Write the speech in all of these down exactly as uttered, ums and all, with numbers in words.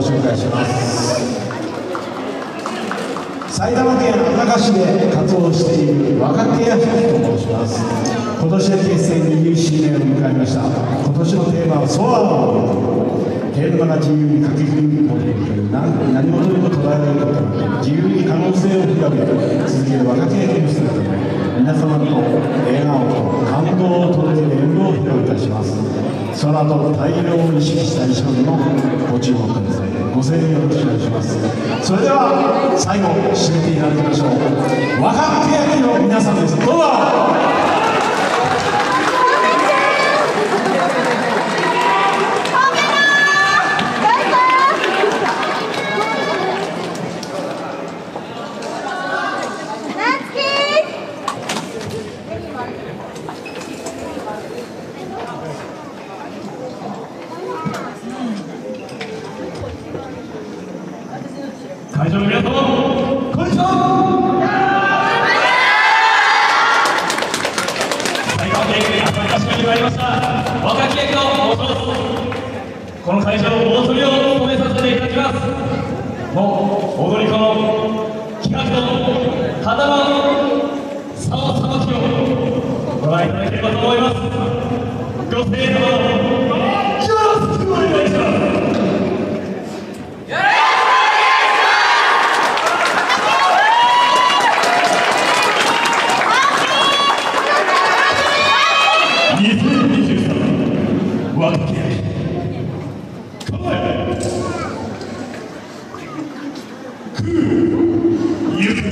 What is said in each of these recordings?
紹介します。埼玉県朝霞市で活動している若手屋敷と申します。今年で結成にじゅうしゅうねんを迎えました。今年のテーマはソアをテーマが自由に書き込むことに何事にも捉えられることなく自由に可能性を広げ続ける若手屋敷の姿で皆様と笑顔と感動を届ける演舞を披露いたします。空と太陽を意識した衣装にもご注目ください。ご声援よろしくお願いします。それでは最後締めていただきましょう。若手屋敷の皆さんです。どうぞ。会場の皆様、こんにちは。埼玉県朝霞市に参りました若木駅と申します。この会場大鳥を務めさせていただきます。もう踊り子の企画とただの差をさばきをご覧いただければと思います。ご声援のよろしくお願いします。若き構え空ゆく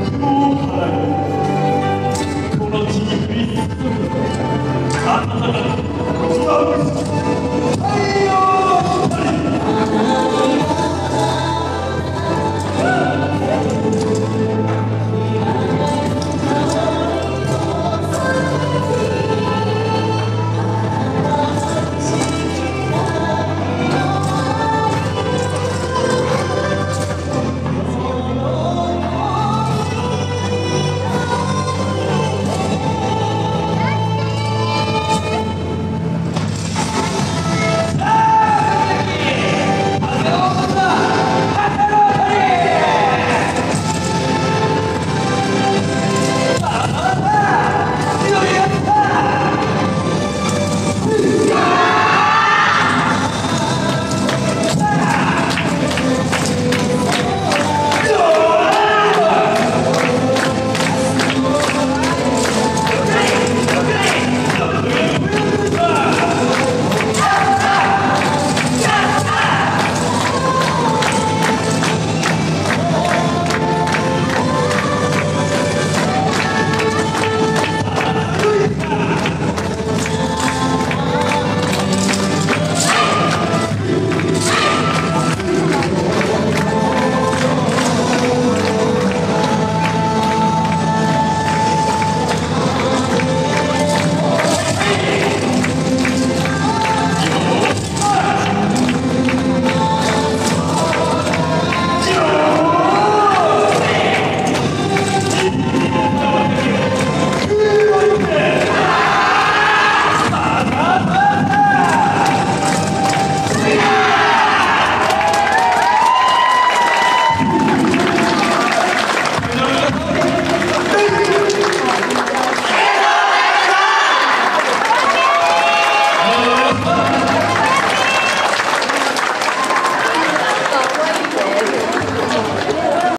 この地に降り注ぐ暖かな